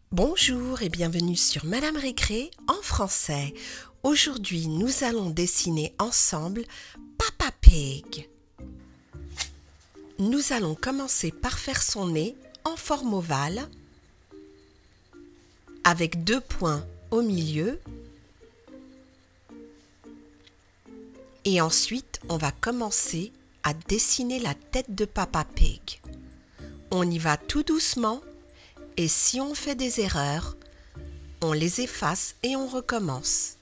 Bonjour et bienvenue sur Madame Récré en français. Aujourd'hui, nous allons dessiner ensemble Papa Pig. Nous allons commencer par faire son nez en forme ovale avec 2 points au milieu. Et ensuite, on va commencer à dessiner la tête de Papa Pig. On y va tout doucement. Et si on fait des erreurs, on les efface et on recommence.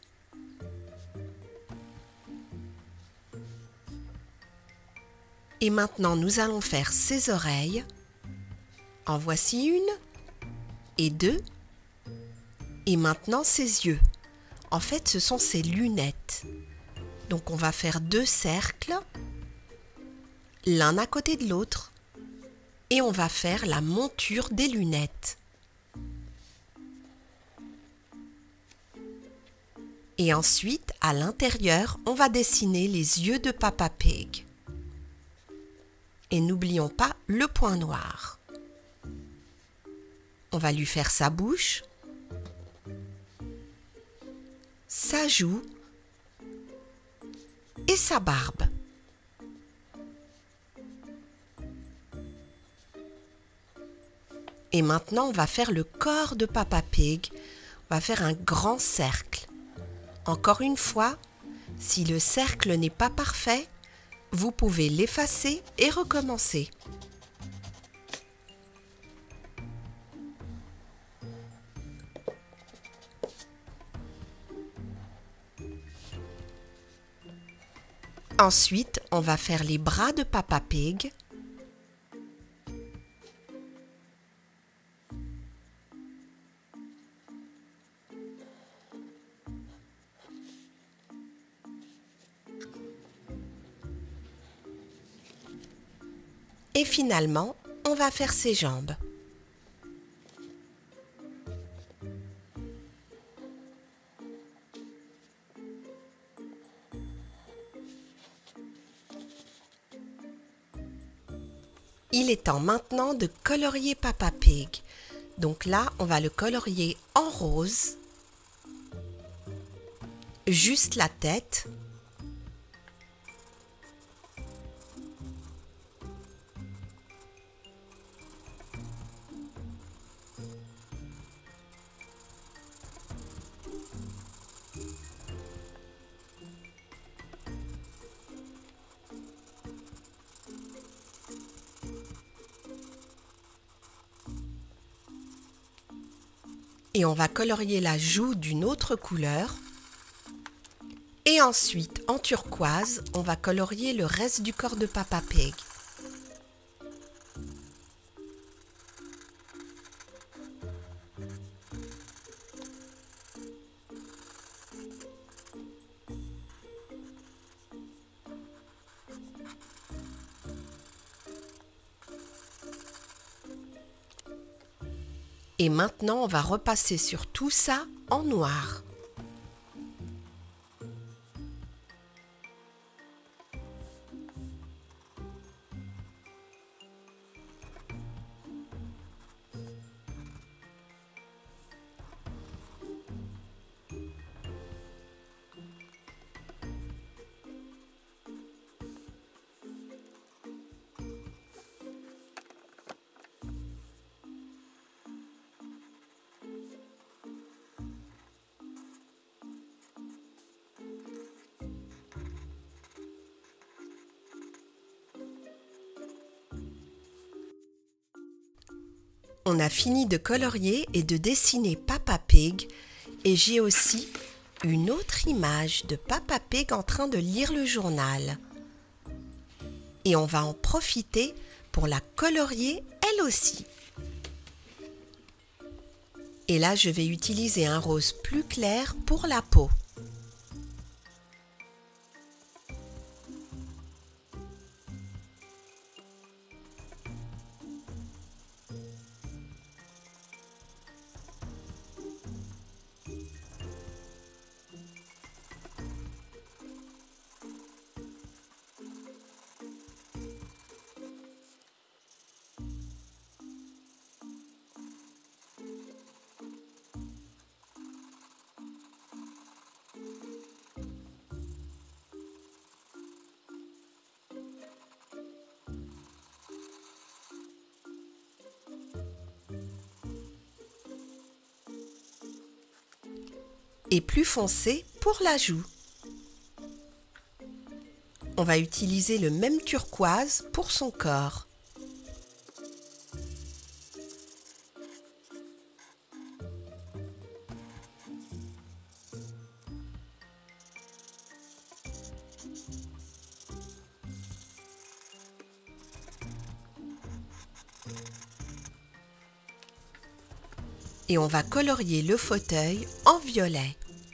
Et maintenant, nous allons faire ses oreilles. En voici une et deux. Et maintenant, ses yeux. En fait, ce sont ses lunettes. Donc, on va faire 2 cercles, l'un à côté de l'autre. Et on va faire la monture des lunettes. Et ensuite, à l'intérieur, on va dessiner les yeux de Papa Pig. Et n'oublions pas le point noir. On va lui faire sa bouche, sa joue et sa barbe. Et maintenant, on va faire le corps de Papa Pig. On va faire un grand cercle. Encore une fois, si le cercle n'est pas parfait, vous pouvez l'effacer et recommencer. Ensuite, on va faire les bras de Papa Pig. Et finalement, on va faire ses jambes. Il est temps maintenant de colorier Papa Pig. Donc là, on va le colorier en rose. Juste la tête. Et on va colorier la joue d'une autre couleur. Et ensuite, en turquoise, on va colorier le reste du corps de Papa Pig. Et maintenant, on va repasser sur tout ça en noir. On a fini de colorier et de dessiner Papa Pig et j'ai aussi une autre image de Papa Pig en train de lire le journal. Et on va en profiter pour la colorier elle aussi. Et là, je vais utiliser un rose plus clair pour la peau. et plus foncé pour la joue. On va utiliser le même turquoise pour son corps. Et on va colorier le fauteuil en violet.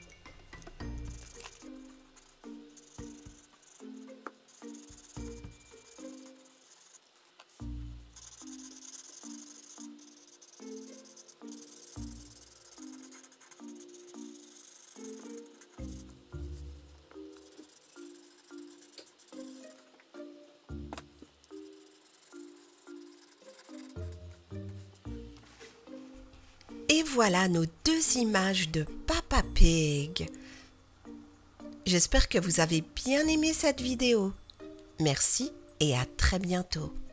Et voilà nos deux images de Papa Pig. J'espère que vous avez bien aimé cette vidéo. Merci et à très bientôt.